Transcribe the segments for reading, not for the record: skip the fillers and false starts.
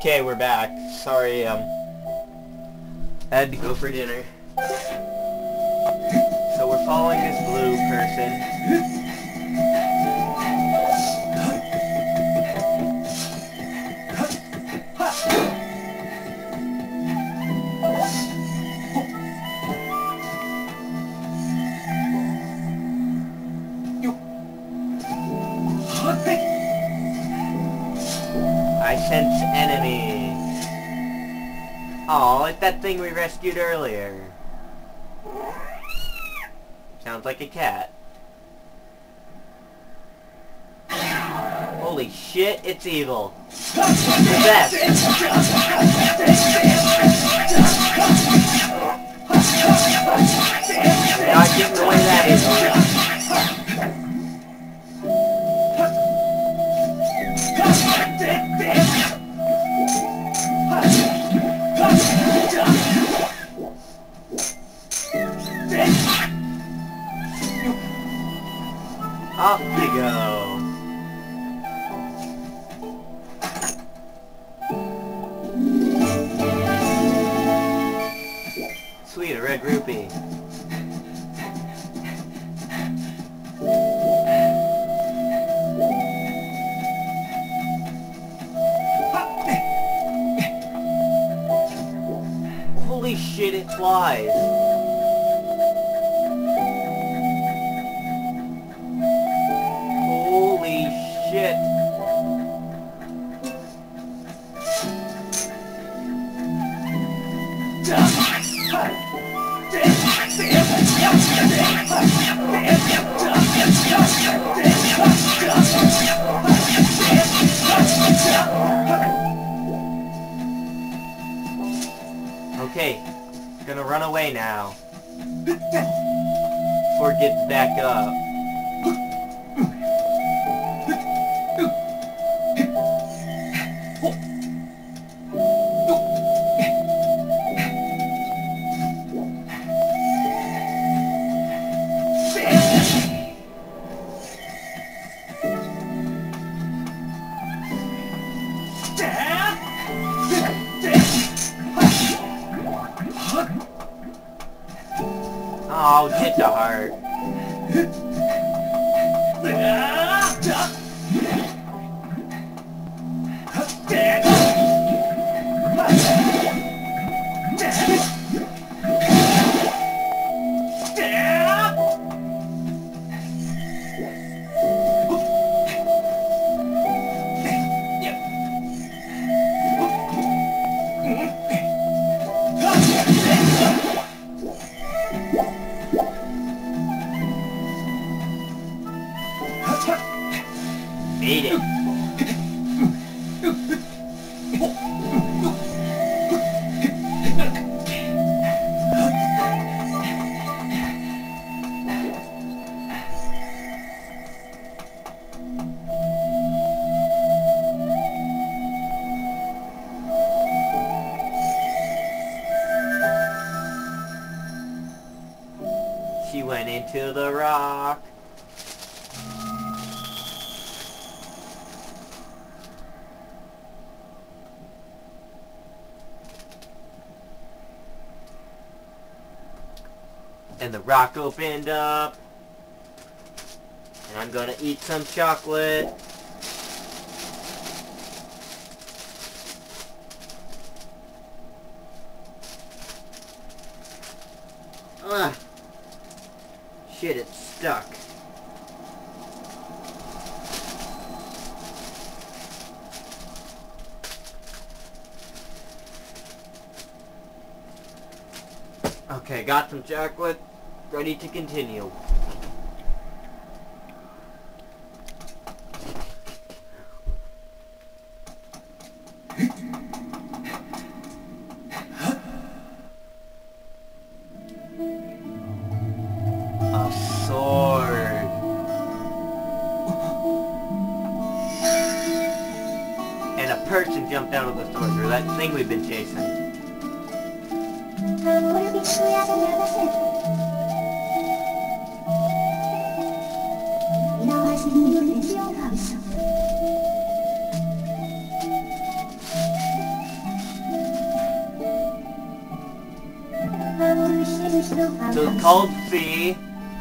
Okay, we're back. Sorry, I had to go for dinner. So we're following this blue person. I sense enemy. Oh, it's that thing we rescued earlier. Sounds like a cat. Holy shit, it's evil. The best. You're not getting away that easily. Off we go. Sweet, a red rupee. Holy shit, it flies. Holy shit. Okay, gonna run away now. Or get back up. Oh, get the heart. Beat it. She went into the rock. And the rock opened up. And I'm gonna eat some chocolate. Ugh. Shit, it's stuck. Okay, got some chocolate. Ready to continue. A sword. And a person jumped out of the sword, or that thing we've been chasing. called C.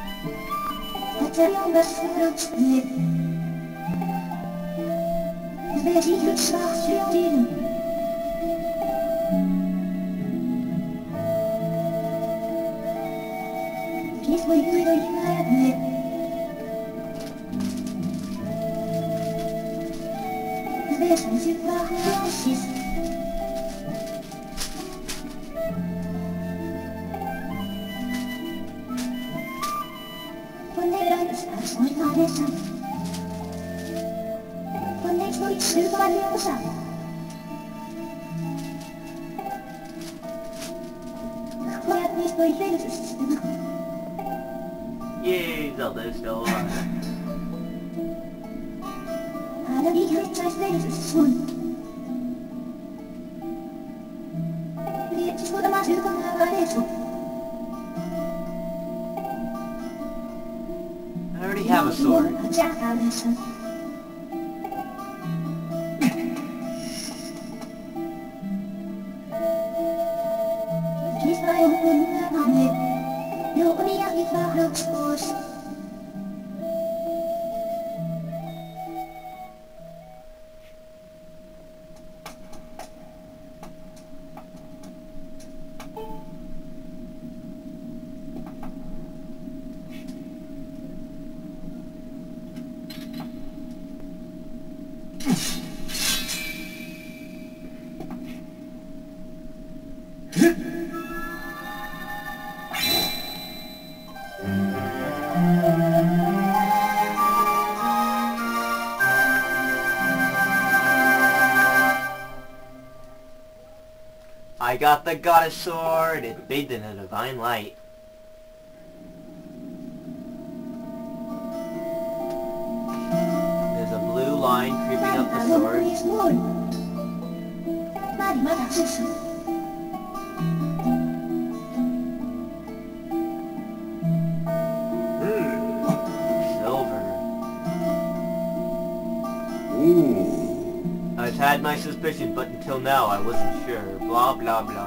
Yay, Zelda is still alive. I already have a sword. I got the goddess sword. It bathed in a divine light. There's a blue line creeping up the sword. Silver. I've had my suspicions, but until now I wasn't sure. Blah blah blah.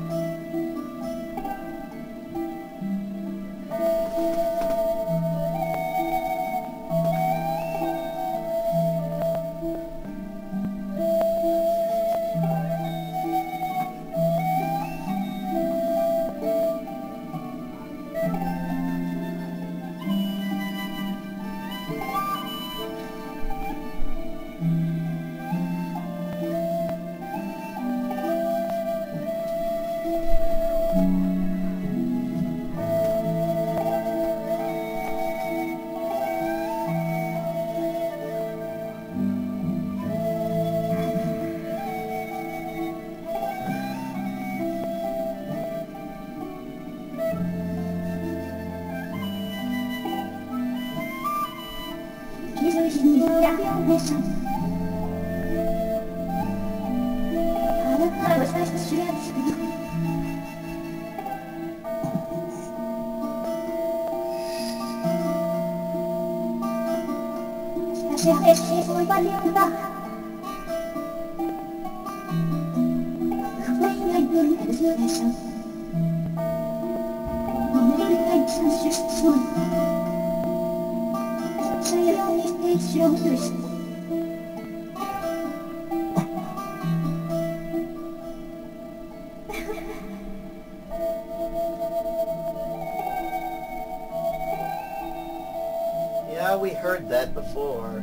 Yeah, we heard that before.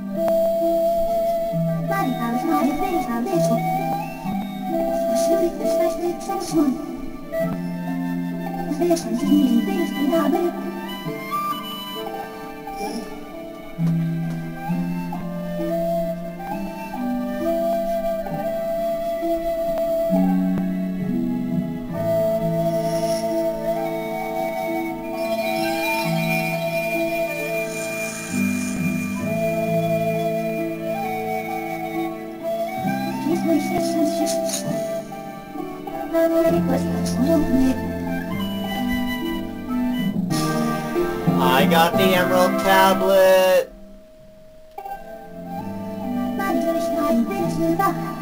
I got the Emerald Tablet!